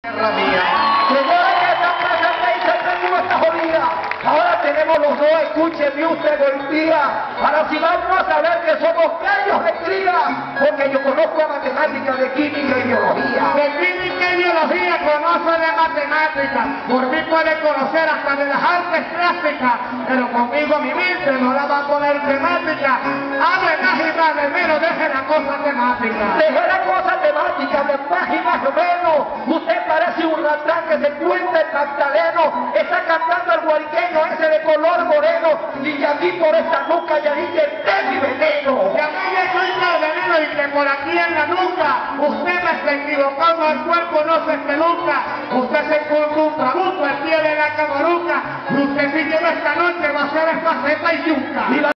Tierra mía. Señores, que esta plaza se esta jodida. Ahora tenemos los dos, escúcheme usted hoy día. Ahora si vamos a saber que somos gallos de cría, porque yo conozco a matemáticas, de química y biología. De química y biología conoce de matemáticas, por mí puede conocer hasta de las artes plásticas, pero conmigo mi mente no la va a poner temática. Hable más y más de menos, deje la cosa temática. Deje la cosa temática, de más y más o menos. Usted parece un ratán que se cuenta el Magdaleno, está cantando el guariqueño ese de color moreno, y aquí por esta nuca ya dice de mi veneno. Y a mí me cuenta el veneno y que por aquí en la nuca, usted me está equivocando, el cuerpo no se espeluca, usted se encontró un trabuco al pie de la camaruca, y usted sí que esta noche va a ser espaceta y yuca.